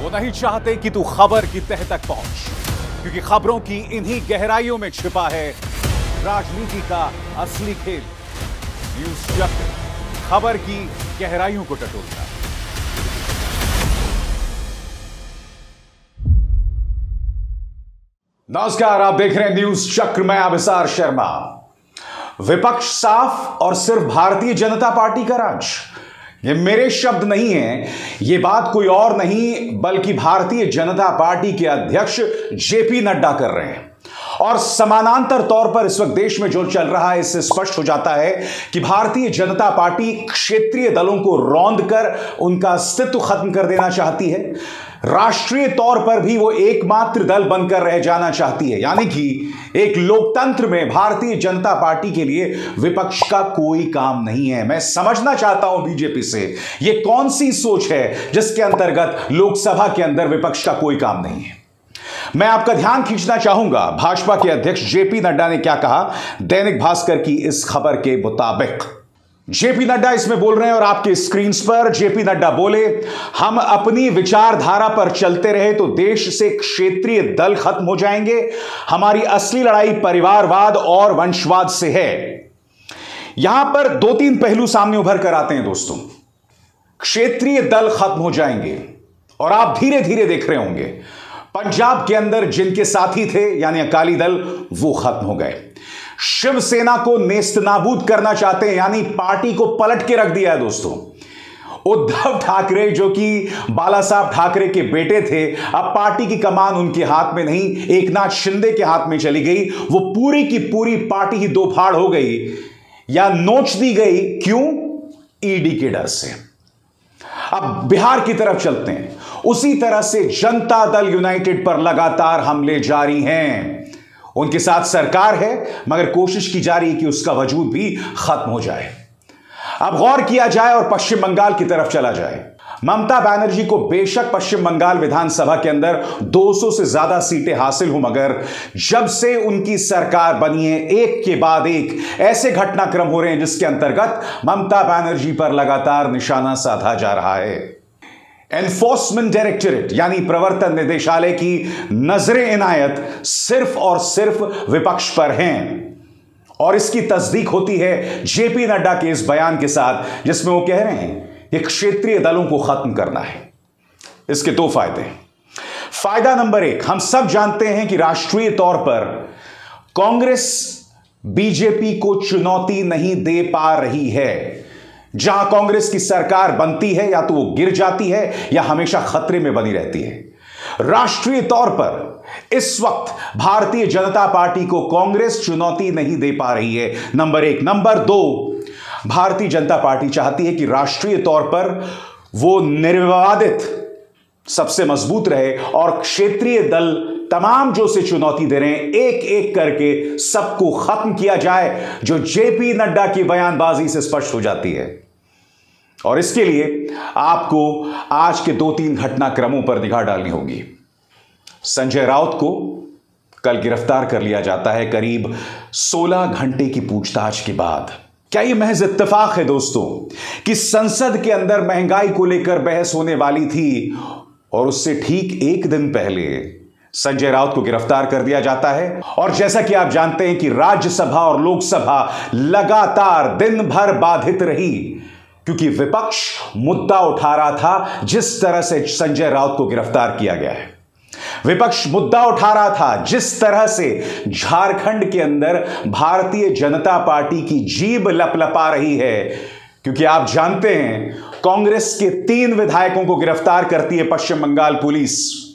वो नहीं चाहते कि तू खबर की तह तक पहुंच, क्योंकि खबरों की इन्हीं गहराइयों में छिपा है राजनीति का असली खेल। न्यूज़ चक्र खबर की गहराइयों को टटोलता है। नमस्कार, आप देख रहे हैं न्यूज़ चक्र में अभिसार शर्मा। विपक्ष साफ और सिर्फ भारतीय जनता पार्टी का राज। ये मेरे शब्द नहीं हैं, ये बात कोई और नहीं बल्कि भारतीय जनता पार्टी के अध्यक्ष जेपी नड्डा कर रहे हैं। और समानांतर तौर पर इस वक्त देश में जो चल रहा है, इससे स्पष्ट हो जाता है कि भारतीय जनता पार्टी क्षेत्रीय दलों को रौंद कर उनका अस्तित्व खत्म कर देना चाहती है। राष्ट्रीय तौर पर भी वो एकमात्र दल बनकर रह जाना चाहती है, यानी कि एक लोकतंत्र में भारतीय जनता पार्टी के लिए विपक्ष का कोई काम नहीं है। मैं समझना चाहता हूं बीजेपी से ये कौन सी सोच है जिसके अंतर्गत लोकसभा के अंदर विपक्ष का कोई काम नहीं है। मैं आपका ध्यान खींचना चाहूंगा भाजपा के अध्यक्ष जेपी नड्डा ने क्या कहा दैनिक भास्कर की इस खबर के मुताबिक। जेपी नड्डा इसमें बोल रहे हैं और आपके स्क्रीन पर जेपी नड्डा बोले, हम अपनी विचारधारा पर चलते रहे तो देश से क्षेत्रीय दल खत्म हो जाएंगे। हमारी असली लड़ाई परिवारवाद और वंशवाद से है। यहां पर दो तीन पहलू सामने उभर कर आते हैं दोस्तों। क्षेत्रीय दल खत्म हो जाएंगे और आप धीरे धीरे देख रहे होंगे पंजाब के अंदर जिनके साथी थे यानी अकाली दल, वो खत्म हो गए। शिवसेना को नेस्तनाबूद करना चाहते हैं, यानी पार्टी को पलट के रख दिया है दोस्तों। उद्धव ठाकरे जो कि बाला साहब ठाकरे के बेटे थे, अब पार्टी की कमान उनके हाथ में नहीं, एकनाथ शिंदे के हाथ में चली गई। वो पूरी की पूरी पार्टी ही दो फाड़ हो गई या नोच दी गई। क्यों? ईडी के डर से। अब बिहार की तरफ चलते हैं। उसी तरह से जनता दल यूनाइटेड पर लगातार हमले जारी हैं। उनके साथ सरकार है मगर कोशिश की जा रही है कि उसका वजूद भी खत्म हो जाए। अब गौर किया जाए और पश्चिम बंगाल की तरफ चला जाए। ममता बनर्जी को बेशक पश्चिम बंगाल विधानसभा के अंदर 200 से ज्यादा सीटें हासिल हो, मगर जब से उनकी सरकार बनी है एक के बाद एक ऐसे घटनाक्रम हो रहे हैं जिसके अंतर्गत ममता बनर्जी पर लगातार निशाना साधा जा रहा है। एनफोर्समेंट डायरेक्टरेट यानी प्रवर्तन निदेशालय की नजरें इनायत सिर्फ और सिर्फ विपक्ष पर हैं और इसकी तस्दीक होती है जेपी नड्डा के इस बयान के साथ, जिसमें वो कह रहे हैं कि क्षेत्रीय दलों को खत्म करना है। इसके दो फायदे। फायदा नंबर एक, हम सब जानते हैं कि राष्ट्रीय तौर पर कांग्रेस बीजेपी को चुनौती नहीं दे पा रही है। जहां कांग्रेस की सरकार बनती है या तो वो गिर जाती है या हमेशा खतरे में बनी रहती है। राष्ट्रीय तौर पर इस वक्त भारतीय जनता पार्टी को कांग्रेस चुनौती नहीं दे पा रही है, नंबर एक। नंबर दो, भारतीय जनता पार्टी चाहती है कि राष्ट्रीय तौर पर वो निर्विवादित सबसे मजबूत रहे और क्षेत्रीय दल तमाम जो से चुनौती दे रहे हैं एक एक करके सबको खत्म किया जाए, जो जेपी नड्डा की बयानबाजी से स्पष्ट हो जाती है। और इसके लिए आपको आज के दो तीन घटनाक्रमों पर निगाह डालनी होगी। संजय राउत को कल गिरफ्तार कर लिया जाता है करीब 16 घंटे की पूछताछ के बाद। क्या यह महज इत्तेफाक है दोस्तों कि संसद के अंदर महंगाई को लेकर बहस होने वाली थी और उससे ठीक एक दिन पहले संजय राउत को गिरफ्तार कर दिया जाता है। और जैसा कि आप जानते हैं कि राज्यसभा और लोकसभा लगातार दिन भर बाधित रही क्योंकि विपक्ष मुद्दा उठा रहा था जिस तरह से संजय राउत को गिरफ्तार किया गया है। विपक्ष मुद्दा उठा रहा था जिस तरह से झारखंड के अंदर भारतीय जनता पार्टी की जीभ लपलपा रही है, क्योंकि आप जानते हैं कांग्रेस के 3 विधायकों को गिरफ्तार करती है पश्चिम बंगाल पुलिस।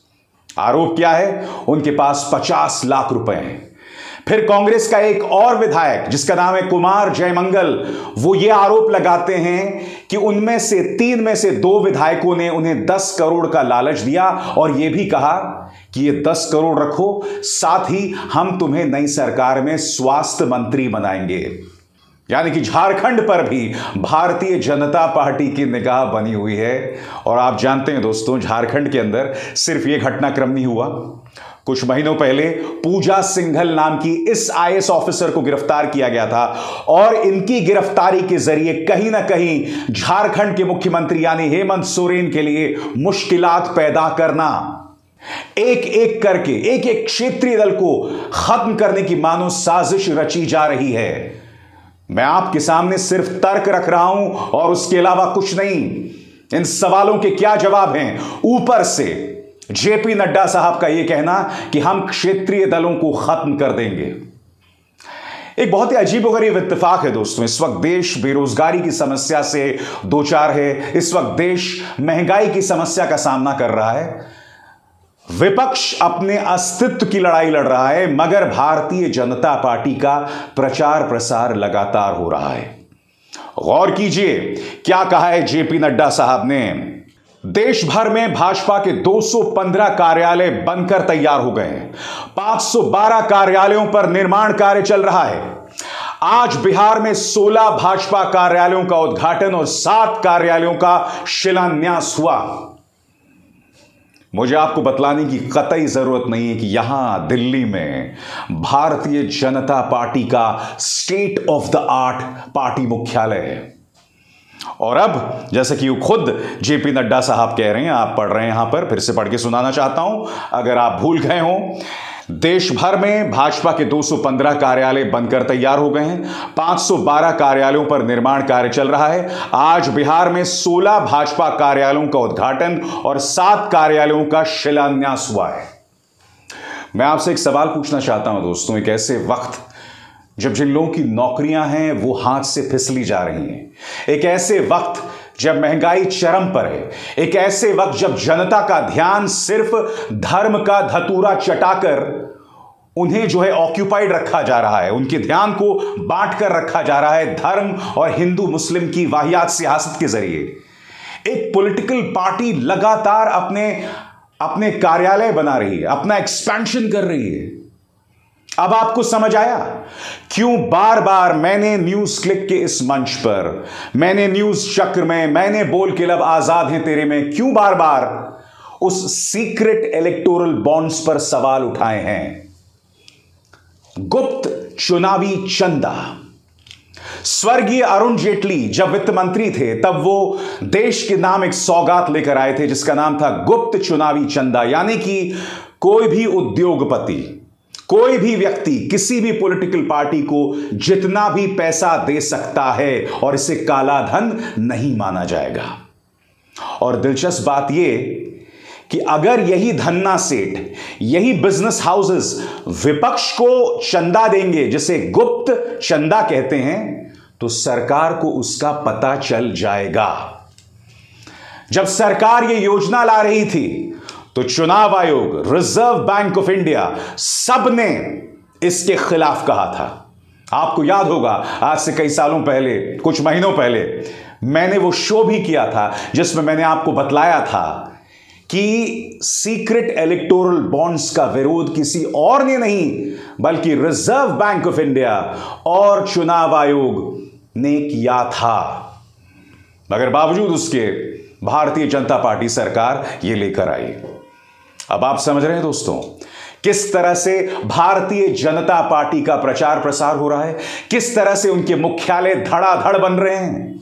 आरोप क्या है? उनके पास 50 लाख रुपए हैं। फिर कांग्रेस का एक और विधायक जिसका नाम है कुमार जयमंगल, वो ये आरोप लगाते हैं कि उनमें से 3 में से 2 विधायकों ने उन्हें 10 करोड़ का लालच दिया और यह भी कहा कि ये 10 करोड़ रखो, साथ ही हम तुम्हें नई सरकार में स्वास्थ्य मंत्री बनाएंगे। यानी कि झारखंड पर भी भारतीय जनता पार्टी की निगाह बनी हुई है। और आप जानते हैं दोस्तों, झारखंड के अंदर सिर्फ यह घटनाक्रम नहीं हुआ, कुछ महीनों पहले पूजा सिंघल नाम की इस आईएएस ऑफिसर को गिरफ्तार किया गया था और इनकी गिरफ्तारी के जरिए कहीं ना कहीं झारखंड के मुख्यमंत्री यानी हेमंत सोरेन के लिए मुश्किलात पैदा करना, एक एक करके एक एक क्षेत्रीय दल को खत्म करने की मानो साजिश रची जा रही है। मैं आपके सामने सिर्फ तर्क रख रहा हूं और उसके अलावा कुछ नहीं। इन सवालों के क्या जवाब हैं? ऊपर से जेपी नड्डा साहब का यह कहना कि हम क्षेत्रीय दलों को खत्म कर देंगे। एक बहुत ही अजीबोगरीब इत्तेफाक है दोस्तों। इस वक्त देश बेरोजगारी की समस्या से दो चार है। इस वक्त देश महंगाई की समस्या का सामना कर रहा है। विपक्ष अपने अस्तित्व की लड़ाई लड़ रहा है, मगर भारतीय जनता पार्टी का प्रचार प्रसार लगातार हो रहा है। गौर कीजिए क्या कहा है जेपी नड्डा साहब ने। देश भर में भाजपा के 215 कार्यालय बनकर तैयार हो गए हैं। 512 कार्यालयों पर निर्माण कार्य चल रहा है। आज बिहार में 16 भाजपा कार्यालयों का उद्घाटन और 7 कार्यालयों का शिलान्यास हुआ। मुझे आपको बतलाने की कतई जरूरत नहीं है कि यहां दिल्ली में भारतीय जनता पार्टी का state of the art party मुख्यालय है। और अब जैसे कि खुद जेपी नड्डा साहब कह रहे हैं, आप पढ़ रहे हैं यहां पर, फिर से पढ़ के सुनाना चाहता हूं अगर आप भूल गए हो। देश भर में भाजपा के 215 कार्यालय बनकर तैयार हो गए हैं। 512 कार्यालयों पर निर्माण कार्य चल रहा है। आज बिहार में 16 भाजपा कार्यालयों का उद्घाटन और 7 कार्यालयों का शिलान्यास हुआ है। मैं आपसे एक सवाल पूछना चाहता हूं दोस्तों। एक ऐसे वक्त जब जिन लोगों की नौकरियां हैं वो हाथ से फिसली जा रही हैं, एक ऐसे वक्त जब महंगाई चरम पर है, एक ऐसे वक्त जब जनता का ध्यान सिर्फ धर्म का धतूरा चटाकर उन्हें जो है ऑक्यूपाइड रखा जा रहा है, उनके ध्यान को बांट कर रखा जा रहा है धर्म और हिंदू मुस्लिम की वाहियात सियासत के जरिए। एक पॉलिटिकल पार्टी लगातार अपने कार्यालय बना रही है, अपना एक्सपेंशन कर रही है। अब आपको समझ आया क्यों बार बार मैंने न्यूज क्लिक के इस मंच पर, मैंने न्यूज चक्र में, मैंने बोल के लब आजाद हैं तेरे में क्यों बार बार उस सीक्रेट इलेक्टोरल बॉन्ड्स पर सवाल उठाए हैं। गुप्त चुनावी चंदा। स्वर्गीय अरुण जेटली जब वित्त मंत्री थे तब वो देश के नाम एक सौगात लेकर आए थे जिसका नाम था गुप्त चुनावी चंदा। यानी कि कोई भी उद्योगपति, कोई भी व्यक्ति किसी भी पॉलिटिकल पार्टी को जितना भी पैसा दे सकता है और इसे काला धन नहीं माना जाएगा। और दिलचस्प बात यह कि अगर यही धन्ना सेठ, यही बिजनेस हाउसेस विपक्ष को चंदा देंगे, जिसे गुप्त चंदा कहते हैं, तो सरकार को उसका पता चल जाएगा। जब सरकार यह योजना ला रही थी तो चुनाव आयोग, रिजर्व बैंक ऑफ इंडिया, सब ने इसके खिलाफ कहा था। आपको याद होगा आज से कई सालों पहले, कुछ महीनों पहले मैंने वो शो भी किया था जिसमें मैंने आपको बतलाया था कि सीक्रेट इलेक्टोरल बॉन्ड्स का विरोध किसी और ने नहीं बल्कि रिजर्व बैंक ऑफ इंडिया और चुनाव आयोग ने किया था। मगर बावजूद उसके भारतीय जनता पार्टी सरकार ये लेकर आई। अब आप समझ रहे हैं दोस्तों किस तरह से भारतीय जनता पार्टी का प्रचार प्रसार हो रहा है, किस तरह से उनके मुख्यालय धड़ाधड़ बन रहे हैं।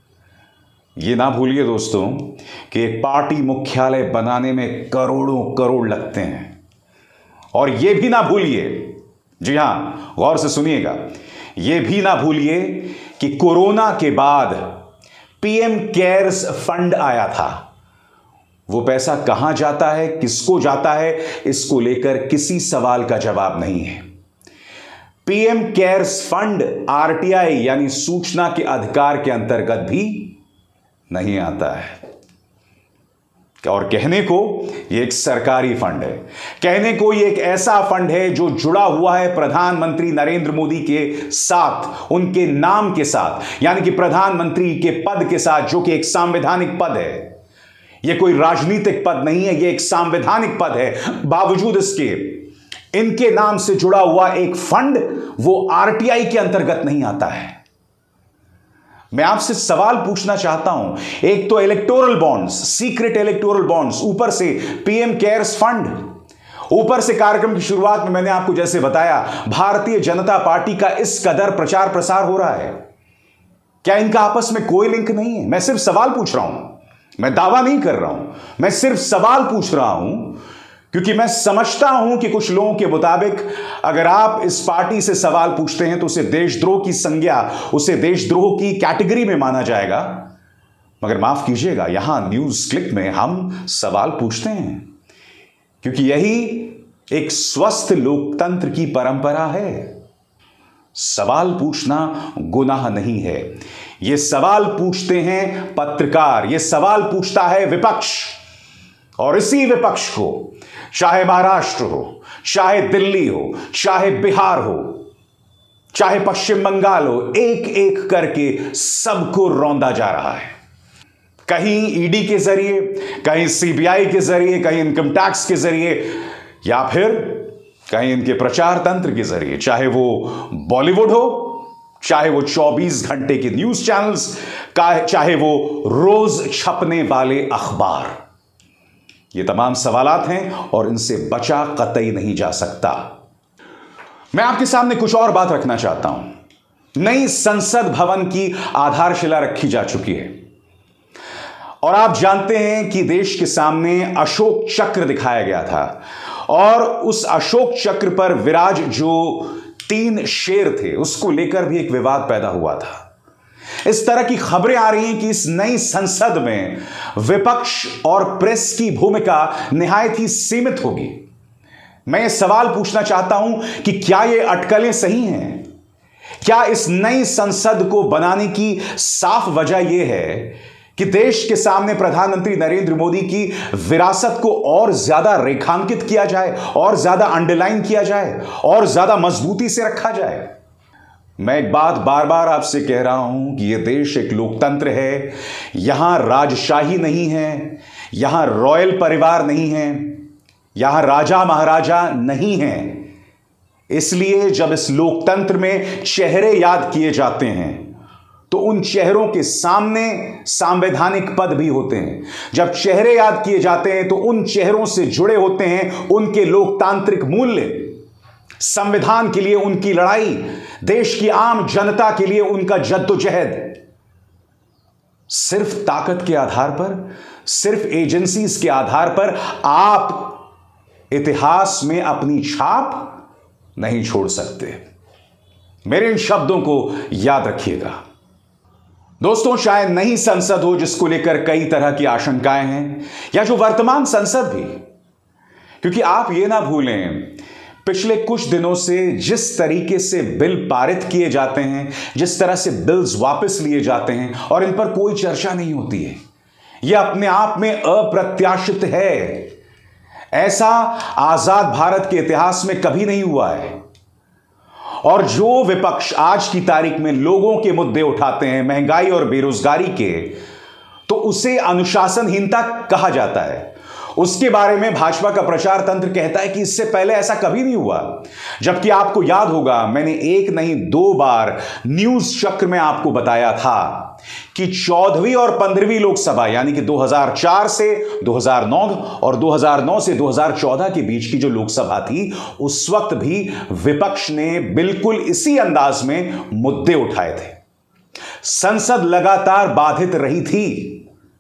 यह ना भूलिए दोस्तों कि एक पार्टी मुख्यालय बनाने में करोड़ों करोड़ लगते हैं। और यह भी ना भूलिए, जी हां गौर से सुनिएगा, यह भी ना भूलिए कि कोरोना के बाद पीएम केयर्स फंड आया था। वो पैसा कहां जाता है, किसको जाता है, इसको लेकर किसी सवाल का जवाब नहीं है। पीएम केयर्स फंड आरटीआई यानी सूचना के अधिकार के अंतर्गत भी नहीं आता है। और कहने को यह एक सरकारी फंड है, कहने को यह एक ऐसा फंड है जो जुड़ा हुआ है प्रधानमंत्री नरेंद्र मोदी के साथ, उनके नाम के साथ, यानी कि प्रधानमंत्री के पद के साथ, जो कि एक संवैधानिक पद है। यह कोई राजनीतिक पद नहीं है, यह एक संवैधानिक पद है। बावजूद इसके इनके नाम से जुड़ा हुआ एक फंड वो आरटीआई के अंतर्गत नहीं आता है। मैं आपसे सवाल पूछना चाहता हूं, एक तो electoral bonds, secret electoral bonds, ऊपर से पीएम केयर्स फंड, ऊपर से कार्यक्रम की शुरुआत में मैंने आपको जैसे बताया, भारतीय जनता पार्टी का इस कदर प्रचार प्रसार हो रहा है, क्या इनका आपस में कोई लिंक नहीं है? मैं सिर्फ सवाल पूछ रहा हूं, मैं दावा नहीं कर रहा हूं, मैं सिर्फ सवाल पूछ रहा हूं, क्योंकि मैं समझता हूं कि कुछ लोगों के मुताबिक अगर आप इस पार्टी से सवाल पूछते हैं तो उसे देशद्रोह की संज्ञा, उसे देशद्रोह की कैटेगरी में माना जाएगा। मगर माफ कीजिएगा, यहां न्यूज क्लिक में हम सवाल पूछते हैं, क्योंकि यही एक स्वस्थ लोकतंत्र की परंपरा है। सवाल पूछना गुनाह नहीं है। यह सवाल पूछते हैं पत्रकार, यह सवाल पूछता है विपक्ष, और इसी विपक्ष को चाहे महाराष्ट्र हो, चाहे दिल्ली हो, चाहे बिहार हो, चाहे पश्चिम बंगाल हो, एक एक करके सबको रौंदा जा रहा है। कहीं ईडी के जरिए, कहीं सीबीआई के जरिए, कहीं इनकम टैक्स के जरिए, या फिर कहीं इनके प्रचार तंत्र के जरिए, चाहे वो बॉलीवुड हो, चाहे वो 24 घंटे के न्यूज चैनल्स, चाहे वो रोज छपने वाले अखबार। ये तमाम सवालात हैं और इनसे बचा कतई नहीं जा सकता। मैं आपके सामने कुछ और बात रखना चाहता हूं। नई संसद भवन की आधारशिला रखी जा चुकी है और आप जानते हैं कि देश के सामने अशोक चक्र दिखाया गया था और उस अशोक चक्र पर विराज जो 3 शेर थे उसको लेकर भी एक विवाद पैदा हुआ था। इस तरह की खबरें आ रही हैं कि इस नई संसद में विपक्ष और प्रेस की भूमिका निहायत ही सीमित होगी। मैं ये सवाल पूछना चाहता हूं कि क्या ये अटकलें सही हैं? क्या इस नई संसद को बनाने की साफ वजह यह है कि देश के सामने प्रधानमंत्री नरेंद्र मोदी की विरासत को और ज्यादा रेखांकित किया जाए, और ज्यादा अंडरलाइन किया जाए, और ज्यादा मजबूती से रखा जाए? मैं एक बात बार बार आपसे कह रहा हूं कि यह देश एक लोकतंत्र है। यहां राजशाही नहीं है, यहां रॉयल परिवार नहीं है, यहां राजा महाराजा नहीं है। इसलिए जब इस लोकतंत्र में चेहरे याद किए जाते हैं तो उन चेहरों के सामने संवैधानिक पद भी होते हैं। जब चेहरे याद किए जाते हैं तो उन चेहरों से जुड़े होते हैं उनके लोकतांत्रिक मूल्य, संविधान के लिए उनकी लड़ाई, देश की आम जनता के लिए उनका जद्दोजहद। सिर्फ ताकत के आधार पर, सिर्फ एजेंसीज के आधार पर आप इतिहास में अपनी छाप नहीं छोड़ सकते। मेरे इन शब्दों को याद रखिएगा। दोस्तों, शायद नई संसद हो जिसको लेकर कई तरह की आशंकाएं हैं, या जो वर्तमान संसद भी, क्योंकि आप ये ना भूलें पिछले कुछ दिनों से जिस तरीके से बिल पारित किए जाते हैं, जिस तरह से बिल्स वापस लिए जाते हैं और इन पर कोई चर्चा नहीं होती है, यह अपने आप में अप्रत्याशित है। ऐसा आजाद भारत के इतिहास में कभी नहीं हुआ है। और जो विपक्ष आज की तारीख में लोगों के मुद्दे उठाते हैं, महंगाई और बेरोजगारी के, तो उसे अनुशासनहीनता कहा जाता है। उसके बारे में भाजपा का प्रचार तंत्र कहता है कि इससे पहले ऐसा कभी नहीं हुआ। जबकि आपको याद होगा, मैंने एक नहीं 2 बार न्यूज चक्र में आपको बताया था कि 14वीं और 15वीं लोकसभा, यानी कि 2004 से 2009 और 2009 से 2014 के बीच की जो लोकसभा थी, उस वक्त भी विपक्ष ने बिल्कुल इसी अंदाज में मुद्दे उठाए थे। संसद लगातार बाधित रही थी,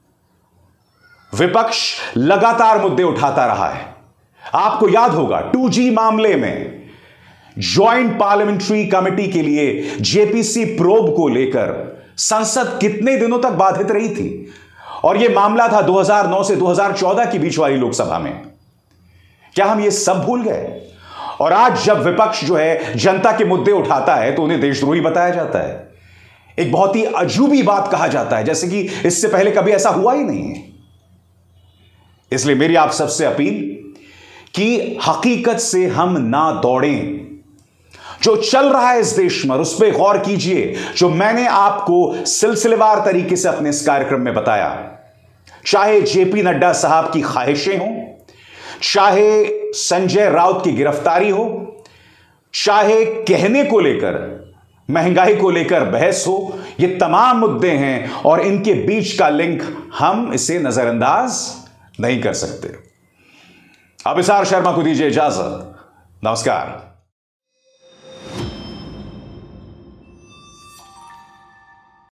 विपक्ष लगातार मुद्दे उठाता रहा है। आपको याद होगा 2G मामले में ज्वाइंट पार्लियामेंट्री कमेटी के लिए जेपीसी प्रोब को लेकर संसद कितने दिनों तक बाधित रही थी, और यह मामला था 2009 से 2014 के बीच वाली लोकसभा में। क्या हम ये सब भूल गए? और आज जब विपक्ष जो है जनता के मुद्दे उठाता है तो उन्हें देशद्रोही बताया जाता है। एक बहुत ही अजूबी बात कहा जाता है, जैसे कि इससे पहले कभी ऐसा हुआ ही नहीं है। इसलिए मेरी आप सबसे अपील कि हकीकत से हम ना दौड़ें। जो चल रहा है इस देश में उस पर गौर कीजिए, जो मैंने आपको सिलसिलेवार तरीके से अपने इस कार्यक्रम में बताया। चाहे जेपी नड्डा साहब की ख्वाहिशें हों, चाहे संजय राउत की गिरफ्तारी हो, चाहे कहने को लेकर, महंगाई को लेकर बहस हो, ये तमाम मुद्दे हैं और इनके बीच का लिंक हम इसे नजरअंदाज नहीं कर सकते। अभिसार शर्मा को दीजिए इजाजत। नमस्कार।